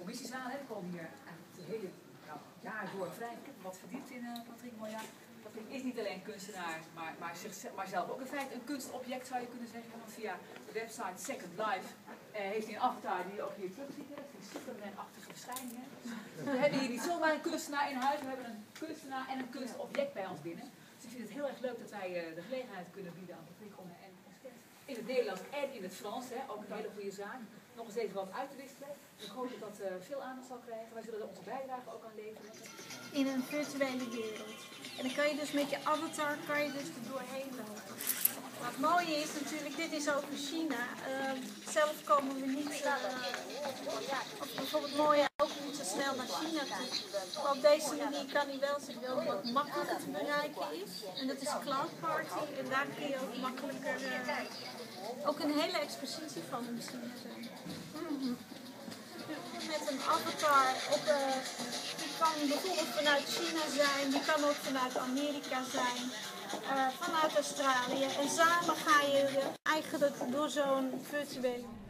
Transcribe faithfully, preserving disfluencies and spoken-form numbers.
commissies aan. Hè. Er komen hier eigenlijk het hele nou, jaar door vrij wat verdiept in uh, Patrick Moya. Patrick is niet alleen kunstenaar, maar, maar, zichzelf, maar zelf ook in feite een kunstobject zou je kunnen zeggen. Want via de website Second Life uh, heeft hij een avatar die je ook hier terug ziet. Dat is Superman-achtige verschijningen. We hebben hier niet zomaar een kunstenaar in huis, we hebben een kunstenaar en een kunstobject bij ons binnen. Dus ik vind het heel erg leuk dat wij uh, de gelegenheid kunnen bieden aan Patrick om en in het Nederlands en in het Frans, hè, ook een hele goede zaak, nog eens even wat uit te wisselen. Ik hoop dat dat uh, veel aandacht zal krijgen. Wij zullen er onze bijdrage ook aan leveren. In een virtuele wereld. En dan kan je dus met je avatar kan je dus er doorheen lopen. Maar het mooie is natuurlijk, dit is over China. Uh, zelf komen we niet, uh, of bijvoorbeeld Moya ook niet zo snel naar China toe. Maar op deze manier kan hij wel zich wel wat makkelijker te bereiken is. En dat is Cloud Party. En daar kun je ook makkelijker uh, ook een hele expositie van hem zien. Mm-hmm. Met een avatar op, uh, die kan bijvoorbeeld vanuit China zijn, die kan ook vanuit Amerika zijn, uh, vanuit Australië. En samen ga je eigenlijk door zo'n virtuele